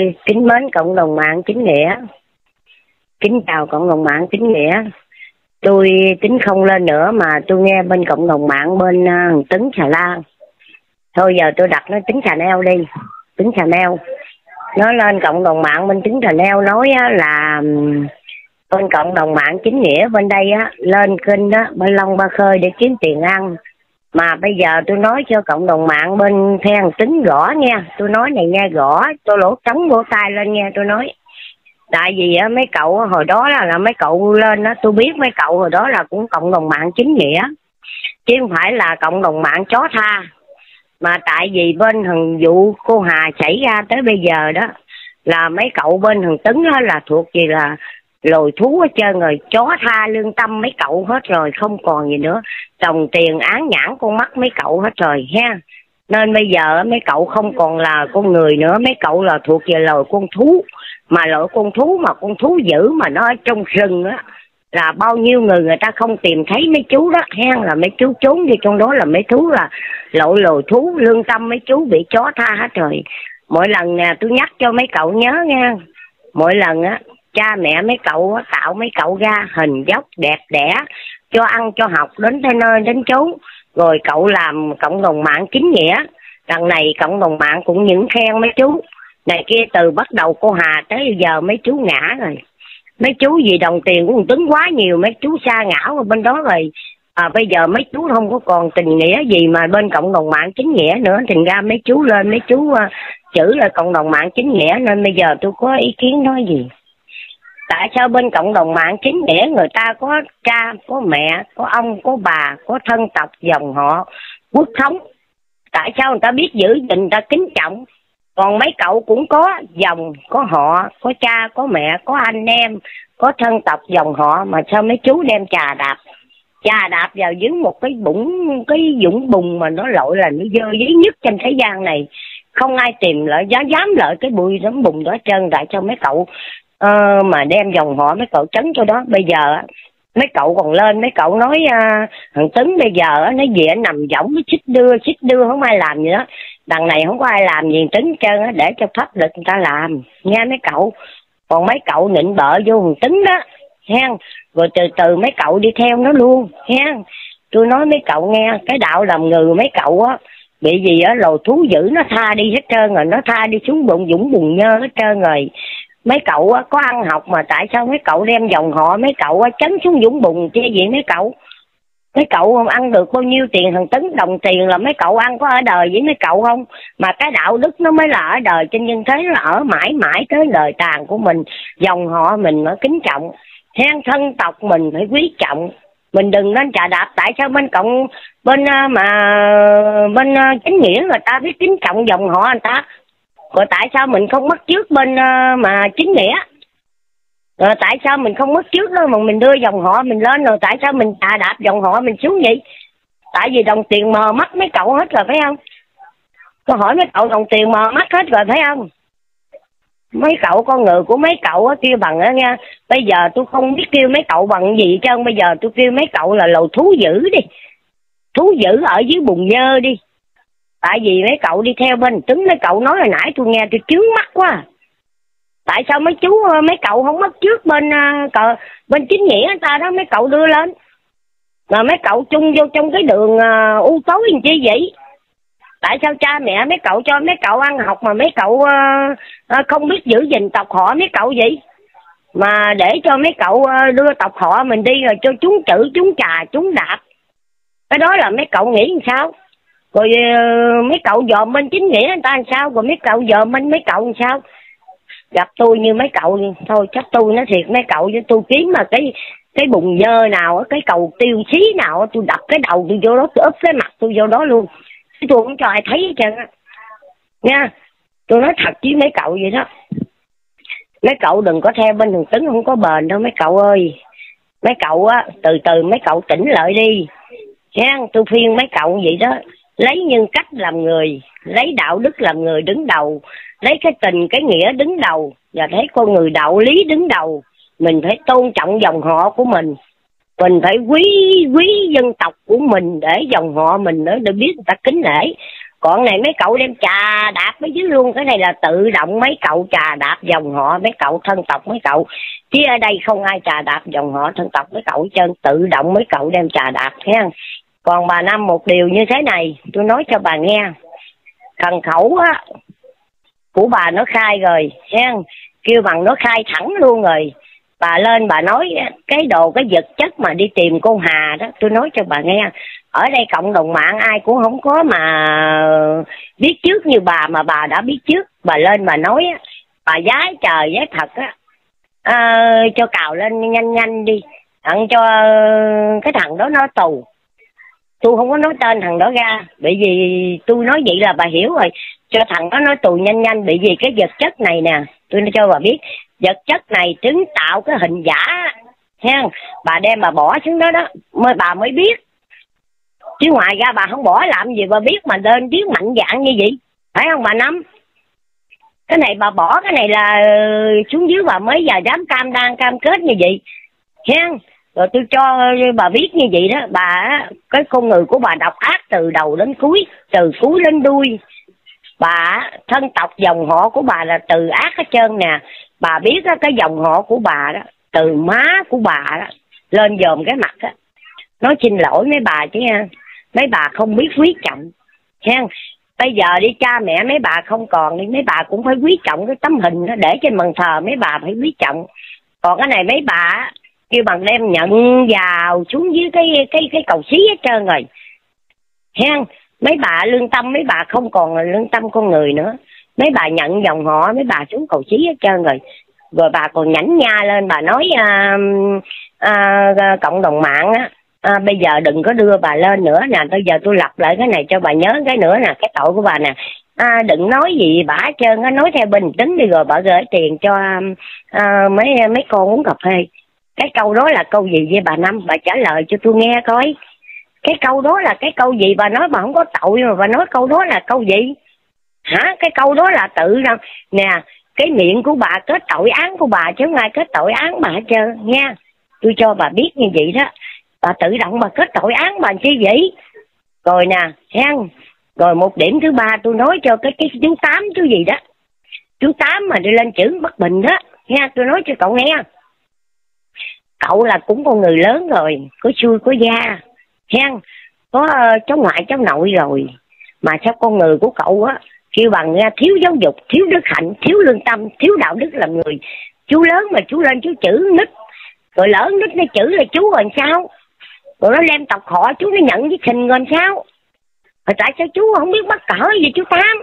kính mến cộng đồng mạng chính nghĩa. Kính chào cộng đồng mạng chính nghĩa. Tôi tính không lên nữa mà tôi nghe bên cộng đồng mạng bên Tấn Xà La. Thôi giờ tôi đặt nó Tính Chanel đi. Tính Chanel. Nó lên cộng đồng mạng bên Tính Chanel nói là bên cộng đồng mạng chính nghĩa bên đây lên kênh bên Long Ba Khơi để kiếm tiền ăn. Mà bây giờ tôi nói cho cộng đồng mạng bên Thang Tính rõ nha. Tôi nói này nghe rõ. Tôi lỗ trống vỗ tay lên nghe tôi nói. Tại vì mấy cậu hồi đó là mấy cậu lên đó, tôi biết mấy cậu hồi đó là cũng cộng đồng mạng chính nghĩa. Chứ không phải là cộng đồng mạng chó tha. Mà tại vì bên thằng vụ cô Hà xảy ra tới bây giờ đó là mấy cậu bên thằng Tấn đó là thuộc gì là lồi thú hết trơn rồi, chó tha lương tâm mấy cậu hết rồi, không còn gì nữa. Đồng tiền án nhãn con mắt mấy cậu hết rồi ha. Nên bây giờ mấy cậu không còn là con người nữa, mấy cậu là thuộc về loài con thú. Mà loại con thú mà con thú dữ mà nó ở trong rừng á là bao nhiêu người ta không tìm thấy mấy chú đó hen, là mấy chú trốn đi trong đó là mấy thú là loại loài thú lương tâm mấy chú bị chó tha hết rồi. Mỗi lần nè tôi nhắc cho mấy cậu nhớ nha, mỗi lần cha mẹ mấy cậu tạo mấy cậu ra hình dốc đẹp đẽ, cho ăn cho học đến tới nơi đến chốn, rồi cậu làm cộng đồng mạng chính nghĩa. Đằng này cộng đồng mạng cũng những khen mấy chú này kia, từ bắt đầu cô Hà tới giờ mấy chú ngã rồi. Mấy chú vì đồng tiền của Tấn quá nhiều, mấy chú sa ngã ở bên đó rồi. Bây giờ mấy chú không có còn tình nghĩa gì mà bên cộng đồng mạng chính nghĩa nữa. Thành ra mấy chú lên, mấy chú chữ là cộng đồng mạng chính nghĩa. Nên bây giờ tôi có ý kiến nói gì. Tại sao bên cộng đồng mạng chính nghĩa người ta có cha, có mẹ, có ông, có bà, có thân tộc, dòng họ, quốc thống. Tại sao người ta biết giữ gìn, người ta kính trọng. Còn mấy cậu cũng có dòng, có họ, có cha, có mẹ, có anh em, có thân tộc dòng họ. Mà sao mấy chú đem chà đạp vào dưới một cái vũng bùn mà nó lội là nó dơ giấy nhất trên thế gian này. Không ai tìm lại, dám lại cái bụi đống bùn đó trơn. Tại cho mấy cậu mà đem dòng họ mấy cậu trấn cho đó. Bây giờ mấy cậu còn lên, mấy cậu nói thằng Tấn bây giờ nó về nằm võng, nó xích đưa không ai làm gì đó. Đằng này không có ai làm gì Tấn trơn á, để cho pháp luật người ta làm nha mấy cậu. Còn mấy cậu nịnh bợ vô thằng Tấn đó hen, rồi từ từ mấy cậu đi theo nó luôn hen. Tôi nói mấy cậu nghe, cái đạo làm ngừ mấy cậu á bị gì á lồ thú dữ nó tha đi hết trơn rồi, nó tha đi xuống vũng bùn nhơ hết trơn rồi. Mấy cậu á có ăn học mà tại sao mấy cậu đem dòng họ mấy cậu á trấn xuống vũng bùn chứ gì mấy cậu? Mấy cậu không ăn được bao nhiêu tiền thằng Tấn, đồng tiền là mấy cậu ăn có ở đời với mấy cậu không? Mà cái đạo đức nó mới là ở đời trên nhân thế, là ở mãi mãi tới đời tàn của mình. Dòng họ mình phải kính trọng, hen, thân tộc mình phải quý trọng. Mình đừng nên chà đạp. Tại sao bên chính nghĩa người ta biết kính trọng dòng họ người ta, rồi tại sao mình không bắt chước bên mà chính nghĩa? Rồi tại sao mình không mất trước đó mà mình đưa dòng họ mình lên, rồi tại sao mình chà đạp dòng họ mình xuống vậy? Tại vì đồng tiền mờ mắt mấy cậu hết rồi phải không? Tôi hỏi mấy cậu đồng tiền mờ mắt hết rồi phải không? Mấy cậu con người của mấy cậu á kêu bằng á nha. Bây giờ tôi không biết kêu mấy cậu bằng gì chứ. Bây giờ tôi kêu mấy cậu là lầu thú dữ đi. Thú dữ ở dưới bùn nhơ đi. Tại vì mấy cậu đi theo bên Tấn, mấy cậu nói hồi nãy tôi nghe tôi chướng mắt quá. Tại sao mấy cậu không bắt trước bên chính nghĩa người ta đó, mấy cậu đưa lên. Mà mấy cậu chung vô trong cái đường u tối làm chi vậy? Tại sao cha mẹ mấy cậu cho mấy cậu ăn học mà mấy cậu không biết giữ gìn tộc họ mấy cậu vậy? Mà để cho mấy cậu đưa tộc họ mình đi rồi cho chúng chữ, chúng trà, chúng đạp. Cái đó là mấy cậu nghĩ làm sao? Rồi mấy cậu dòm bên chính nghĩa người ta làm sao? Rồi mấy cậu dòm bên mấy cậu làm sao? Gặp tôi như mấy cậu thôi chắc tôi nói thiệt mấy cậu với tôi kiếm mà cái bùn nhơ nào, cái cầu tiêu xí nào tôi đập cái đầu tôi vô đó, tôi úp cái mặt tôi vô đó luôn. Tôi không cho ai thấy hết trơn á nha. Tôi nói thật với mấy cậu vậy đó. Mấy cậu đừng có theo bên thằng Tấn, không có bền đâu mấy cậu ơi. Mấy cậu á từ từ mấy cậu tỉnh lại đi nha. Tôi khuyên mấy cậu vậy đó, lấy nhân cách làm người, lấy đạo đức làm người đứng đầu, lấy cái tình cái nghĩa đứng đầu, và thấy con người đạo lý đứng đầu. Mình phải tôn trọng dòng họ của mình phải quý dân tộc của mình để dòng họ mình nữa để biết người ta kính nể. Còn này mấy cậu đem chà đạp mấy dưới luôn. Cái này là tự động mấy cậu chà đạp dòng họ, mấy cậu thân tộc mấy cậu. Chứ ở đây không ai chà đạp dòng họ thân tộc mấy cậu hết trơn. Tự động mấy cậu đem chà đạp ha. Còn bà Năm một điều như thế này, tôi nói cho bà nghe. Thần khẩu á của bà nó khai rồi ha, kêu bằng nó khai thẳng luôn rồi. Bà lên bà nói cái đồ cái vật chất mà đi tìm cô Hà đó, tôi nói cho bà nghe. Ở đây cộng đồng mạng ai cũng không có mà biết trước như bà, mà bà đã biết trước. Bà lên bà nói bà giái trời giái thật á, cho cào lên nhanh nhanh đi, tặng cho cái thằng đó nó tù. Tôi không có nói tên thằng đó ra, bởi vì tôi nói vậy là bà hiểu rồi. Cho thằng đó nói tù nhanh nhanh, bởi vì cái vật chất này nè, tôi nói cho bà biết, vật chất này chứng tạo cái hình giả ha. Bà đem bà bỏ xuống đó đó, bà mới biết. Chứ ngoài ra bà không bỏ làm gì bà biết mà lên tiếng mạnh dạn như vậy, phải không bà Năm? Cái này bà bỏ cái này là xuống dưới bà mới giờ dám cam kết như vậy ha. Rồi tôi cho bà biết như vậy đó. Bà cái con người của bà độc ác từ đầu đến cuối, từ cuối đến đuôi. Bà thân tộc dòng họ của bà là từ ác hết trơn nè. Bà biết đó, cái dòng họ của bà đó, từ má của bà đó lên dòm cái mặt đó. Nói xin lỗi mấy bà chứ nha, mấy bà không biết quý trọng ha. Bây giờ đi cha mẹ mấy bà không còn đi, mấy bà cũng phải quý trọng cái tấm hình đó để trên bàn thờ, mấy bà phải quý trọng. Còn cái này mấy bà kêu bằng đem nhận vào xuống dưới cái cầu xí hết trơn rồi ha. Mấy bà lương tâm, mấy bà không còn là lương tâm con người nữa. Mấy bà nhận dòng họ, mấy bà xuống cầu xí hết trơn rồi. Rồi bà còn nhảnh nha lên bà nói cộng đồng mạng á, bây giờ đừng có đưa bà lên nữa nè. Bây giờ tôi lặp lại cái này cho bà nhớ cái nữa nè, cái tội của bà nè. Đừng nói gì bà hết trơn á, nói theo bình tính đi, rồi bà gửi tiền cho mấy con uống cà phê. Cái câu đó là câu gì với bà Năm? Bà trả lời cho tôi nghe coi. Cái câu đó là cái câu gì? Bà nói bà không có tội mà bà nói câu đó là câu gì? Hả? Cái câu đó là tự đâu nè, cái miệng của bà kết tội án của bà chứ không ai kết tội án bà hết trơn nha. Tôi cho bà biết như vậy đó. Bà tự động bà kết tội án bà chi vậy? Rồi nè, hen. Rồi một điểm thứ ba tôi nói cho cái chú Tám chú gì đó. Chú Tám mà đi lên chữ Bắc Bình đó nha, tôi nói cho cậu nghe. Cậu là cũng con người lớn rồi, có xui có da hen, có cháu ngoại cháu nội rồi, mà sao con người của cậu á kêu bằng thiếu giáo dục, thiếu đức hạnh, thiếu lương tâm, thiếu đạo đức làm người. Chú lớn mà chú lên chú chữ nít, rồi lỡ nít nó chữ là chú rồi sao? Rồi nó đem tộc họ chú nó nhận với khình rồi sao? Rồi tại sao chú không biết mắc cỡ gì chú Tám?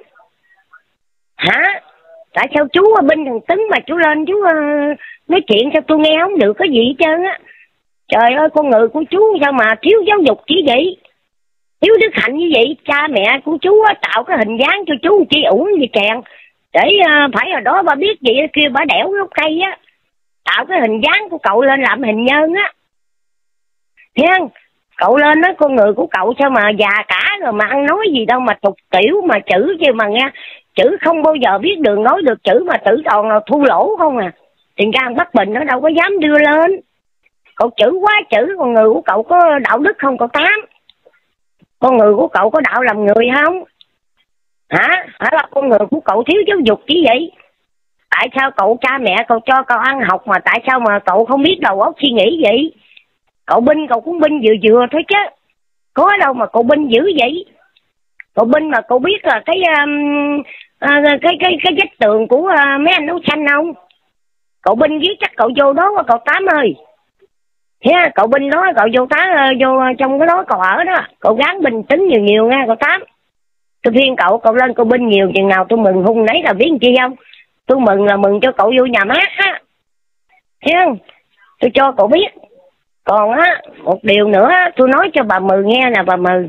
Hả? Tại sao chú binh thằng Tấn mà chú lên chú nói chuyện sao tôi nghe không được cái gì hết trơn á? Trời ơi, con người của chú sao mà thiếu giáo dục chỉ vậy, thiếu đức hạnh như vậy. Cha mẹ của chú tạo cái hình dáng cho chú chi ủng gì kèn để phải ở đó bà biết gì kia bà đẻo gốc cây á, tạo cái hình dáng của cậu lên làm hình nhân á. Thấy không? Cậu lên nói con người của cậu sao mà già cả rồi mà ăn nói gì đâu mà tục tiểu mà chữ chứ mà nghe chữ không bao giờ biết đường nói được chữ mà tự toàn là thu lỗ không à. Tiền ra Bắc Bình nó đâu có dám đưa lên. Cậu chữ quá chữ, con người của cậu có đạo đức không cậu Tám? Con người của cậu có đạo làm người không? Hả? Hả là con người của cậu thiếu giáo dục chỉ vậy? Tại sao cậu cha mẹ cậu cho cậu ăn học mà tại sao mà cậu không biết đầu óc suy nghĩ vậy? Cậu binh cậu cũng binh vừa vừa thôi chứ. Có đâu mà cậu binh dữ vậy? Cậu binh mà cậu biết là cái vách tường của mấy anh đấu tranh không? Cậu binh viết chắc cậu vô đó cậu Tám ơi. Thế cậu binh đó cậu vô vô trong cái đó cậu ở đó, cậu gắng bình tĩnh nhiều nhiều nha cậu Tám. Tôi khuyên cậu lên cậu binh nhiều chừng nào tôi mừng hung nấy là biết chi không? Tôi mừng là mừng cho cậu vô nhà mát á. Thấy không? Tôi cho cậu biết. Còn á, một điều nữa tôi nói cho bà Mừ nghe nè bà Mừ.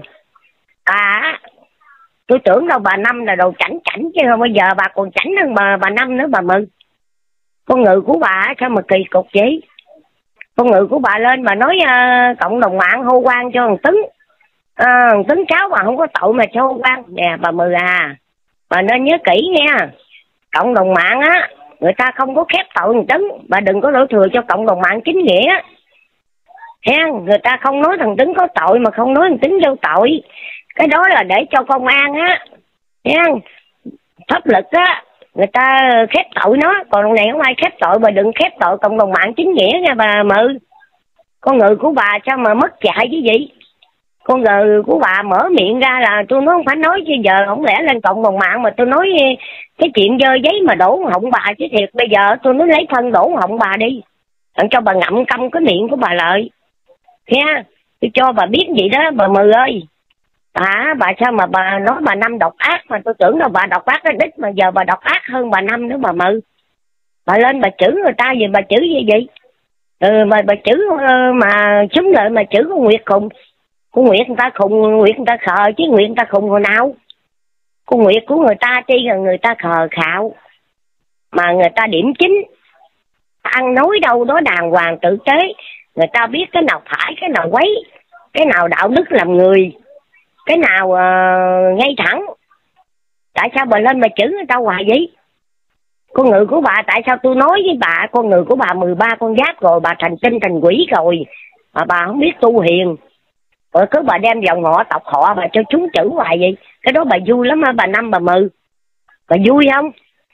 Tôi tưởng đâu bà Năm là đồ chảnh chảnh chứ không, bây giờ bà còn chảnh hơn bà Năm nữa bà Mừ. Con người của bà sao mà kỳ cục vậy? Con người của bà lên bà nói cộng đồng mạng hô quang cho thằng Tấn. Thằng Tấn cháu bà không có tội mà cho hô quang. Nè bà Mừ bà nên nhớ kỹ nha. Cộng đồng mạng á, người ta không có khép tội thằng Tấn. Bà đừng có đổ thừa cho cộng đồng mạng chính nghĩa. Người ta không nói thằng Tấn có tội mà không nói thằng Tấn đâu tội. Cái đó là để cho công an á, Nha. Pháp lực á, người ta khép tội nó, còn này không ai khép tội. Bà đừng khép tội cộng đồng mạng chính nghĩa nha bà Mự. Con người của bà sao mà mất dạy chứ gì? Con người của bà mở miệng ra là tôi nói không phải nói, chứ giờ không lẽ lên cộng đồng mạng mà tôi nói cái chuyện dơ giấy mà đổ họng bà chứ thiệt. Bây giờ tôi nói lấy thân đổ họng bà đi, đặng cho bà ngậm câm cái miệng của bà lại nha. Tôi cho bà biết vậy đó bà Mừ ơi. Bà sao mà bà nói bà Năm độc ác, mà tôi tưởng là bà độc ác cái đích, mà giờ bà độc ác hơn bà Năm nữa bà Mừ. Bà lên bà chửi người ta gì, bà chửi gì vậy? Mà bà chửi mà súng lợi mà chửi con Nguyệt khùng. Con Nguyệt người ta khùng, Nguyệt người ta khờ chứ Nguyệt người ta khùng hồi nào. Con Nguyệt của người ta chi là người ta khờ khạo, mà người ta điểm chính, ăn nói đâu đó đàng hoàng tử tế. Người ta biết cái nào phải, cái nào quấy, cái nào đạo đức làm người, cái nào ngay thẳng. Tại sao bà lên mà chửi người ta hoài vậy? Con người của bà, tại sao tôi nói với bà, con người của bà 13 con giáp rồi, bà thành tinh thành quỷ rồi, mà bà không biết tu hiền. Rồi cứ bà đem dòng họ tộc họ bà cho chúng chữ hoài vậy. Cái đó bà vui lắm hả bà Năm bà Mừ? Bà vui không?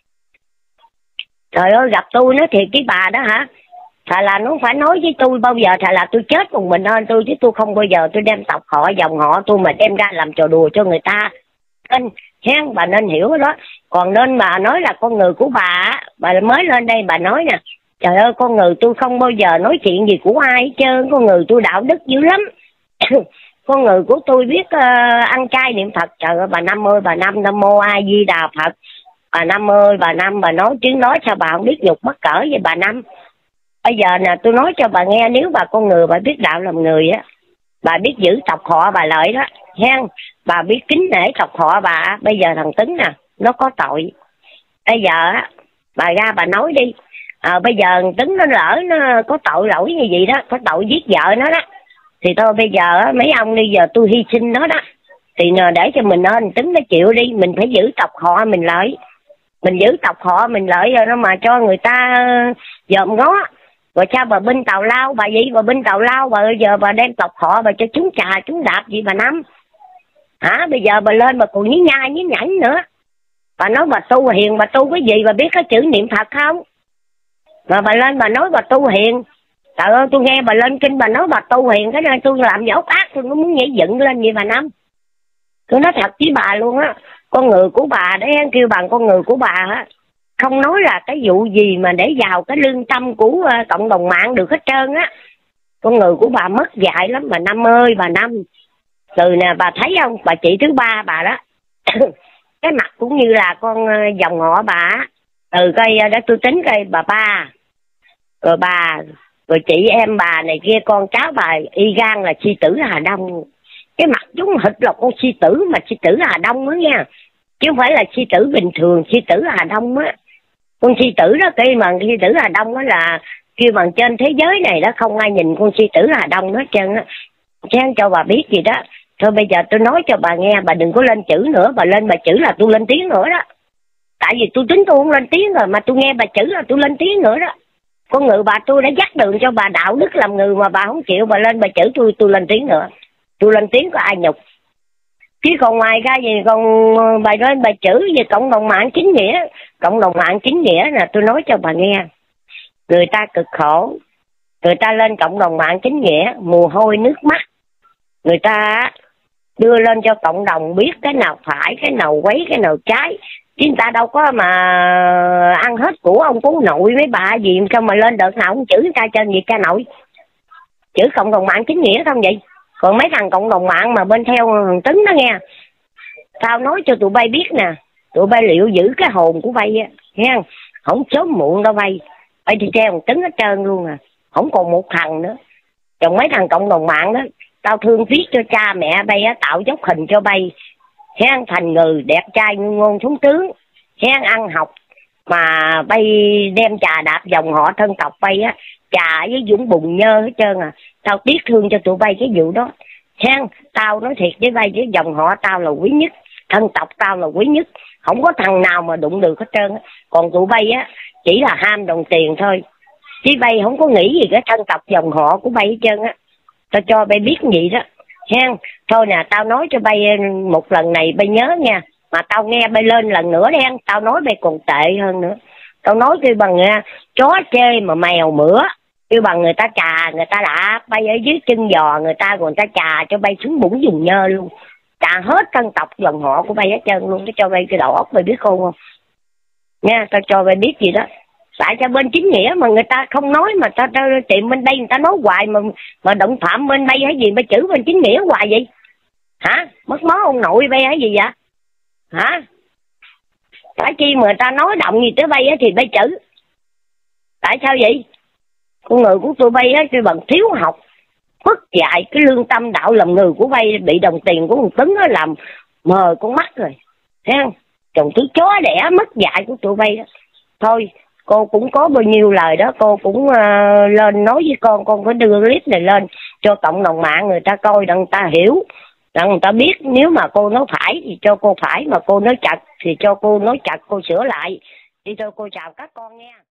Trời ơi, gặp tôi nói thiệt với bà đó hả? Thà là nó phải nói với tôi bao giờ, thà là tôi chết cùng mình hơn tôi, chứ tôi không bao giờ tôi đem tộc họ dòng họ tôi mà đem ra làm trò đùa cho người ta. Nên bà nên hiểu đó. Còn nên bà nói là con người của bà mới lên đây bà nói nè, trời ơi con người tôi không bao giờ nói chuyện gì của ai hết trơn, con người tôi đạo đức dữ lắm. Con người của tôi biết ăn chay niệm Phật. Trời ơi bà Năm ơi, bà Năm Nam Mô A Di Đà Phật. Bà Năm ơi, bà Năm bà nói tiếng nói sao bà không biết nhục mắc cỡ vậy bà Năm? Bây giờ nè tôi nói cho bà nghe, nếu bà con người bà biết đạo làm người á, bà biết giữ tộc họ bà lợi đó hen, bà biết kính nể tộc họ bà. Bây giờ thằng Tấn nè nó có tội, bây giờ á bà ra bà nói đi. Bây giờ thằng Tấn nó lỡ nó có tội lỗi như vậy đó, có tội giết vợ nó đó, thì thôi bây giờ á mấy ông đi, giờ tôi hy sinh nó đó, thì để cho mình nên Tấn nó chịu đi. Mình phải giữ tộc họ mình lợi, mình giữ tộc họ mình lợi rồi nó mà cho người ta dòm ngó. Rồi sao bà binh tàu lao bà vậy? Bà binh tàu lao bà giờ bà đem tộc họ bà cho chúng trà chúng đạp gì bà Năm hả? Bây giờ bà lên bà còn nhí nhai nhí nhảnh nữa. Bà nói bà tu hiền, bà tu cái gì? Bà biết cái chữ niệm Phật không? Mà bà lên bà nói bà tu hiền. Trời ơi tôi nghe bà lên kinh bà nói bà tu hiền, cái này tôi làm dấu ác tôi nó muốn nhảy dựng lên vậy bà Năm. Tôi nói thật với bà luôn á, con người của bà đấy kêu bằng con người của bà á, không nói là cái vụ gì mà để vào cái lương tâm của cộng đồng mạng được hết trơn á. Con người của bà mất dạy lắm bà Năm ơi bà Năm. Từ nè bà thấy không, bà chị thứ ba bà đó cái mặt cũng như là con dòng họ bà. Từ cây đã tôi tính cây bà ba, rồi bà, rồi chị em bà này kia, con cháu bà y gan là chi tử Hà Đông. Cái mặt giống hệt là con chi tử, mà chi tử Hà Đông đó nha, chứ không phải là chi tử bình thường, chi tử Hà Đông á. Con chi tử đó kia mà chi tử Hà Đông đó là kêu bằng trên thế giới này đó không ai nhìn con chi tử Hà Đông hết trơn á. Chứ cho bà biết gì đó. Thôi bây giờ tôi nói cho bà nghe, bà đừng có lên chữ nữa, bà lên bà chữ là tôi lên tiếng nữa đó. Tại vì tôi tính tôi không lên tiếng rồi, mà tôi nghe bà chữ là tôi lên tiếng nữa đó. Con người bà tôi đã dắt đường cho bà đạo đức làm người mà bà không chịu, bà lên bà chữ tôi lên tiếng nữa. Tôi lên tiếng có ai nhục. Chứ còn ngoài ra gì còn bà lên bà chữ về cộng đồng mạng chính nghĩa. Cộng đồng mạng chính nghĩa là tôi nói cho bà nghe, người ta cực khổ, người ta lên cộng đồng mạng chính nghĩa mồ hôi nước mắt, người ta đưa lên cho cộng đồng biết cái nào phải, cái nào quấy, cái nào trái. Chứ người ta đâu có mà ăn hết của ông cố nội mấy bà gì, sao mà lên đợt nào không chửi người ta trên gì ca nội. Chửi cộng đồng mạng chính nghĩa không vậy? Còn mấy thằng cộng đồng mạng mà bên theo thằng Tấn đó nghe, tao nói cho tụi bay biết nè, tụi bay liệu giữ cái hồn của bay á nghe, không sớm muộn đâu bay. Bay thì theo thằng Tấn hết trơn luôn à, không còn một thằng nữa. Còn mấy thằng cộng đồng mạng đó, tao thương tiếc cho cha mẹ bay á, tạo dốc hình cho bay khen thành người đẹp trai như ngôn thống tướng, khen ăn học mà bay đem trà đạp dòng họ thân tộc bay á, trà với dũng bùn nhơ hết trơn à. Tao tiếc thương cho tụi bay cái vụ đó. Khen tao nói thiệt với bay, với dòng họ tao là quý nhất, thân tộc tao là quý nhất, không có thằng nào mà đụng được hết trơn á. Còn tụi bay á chỉ là ham đồng tiền thôi, chứ bay không có nghĩ gì cái thân tộc dòng họ của bay hết trơn á. Tao cho bay biết gì đó. Hen, thôi nè, tao nói cho bay một lần này bay nhớ nha. Mà tao nghe bay lên lần nữa đen, tao nói bay còn tệ hơn nữa. Tao nói kêu bằng chó chê mà mèo mửa, kêu bằng người ta chà, người ta đã bay ở dưới chân giò người ta, còn người ta chà cho bay xuống bụng dùng nhơ luôn, chà hết dân tộc dòng họ của bay hết trơn luôn. Nó cho bay cái đầu óc, bay biết khôn không nha, tao cho bay biết gì đó. Tại sao bên chính nghĩa mà người ta không nói, mà tao tìm bên đây người ta nói hoài, mà động phạm bên bay hay gì, bay chữ bên chính nghĩa hoài vậy hả? Mất máu ông nội bay hay gì vậy hả? Tại chi mà người ta nói động gì tới bay á thì bay chữ, tại sao vậy? Con người của tôi bay á tôi bằng thiếu học, mất dạy, cái lương tâm đạo làm người của bay bị đồng tiền của thằng Tấn nó làm mờ con mắt rồi, thấy không? Chồng thứ chó đẻ mất dạy của tụi bay đó. Thôi cô cũng có bao nhiêu lời đó, cô cũng lên nói với con phải đưa clip này lên cho cộng đồng mạng người ta coi, đặng người ta hiểu, đặng người ta biết. Nếu mà cô nói phải thì cho cô phải, mà cô nói chặt thì cho cô nói chặt, cô sửa lại. Đi thôi, cô chào các con nha.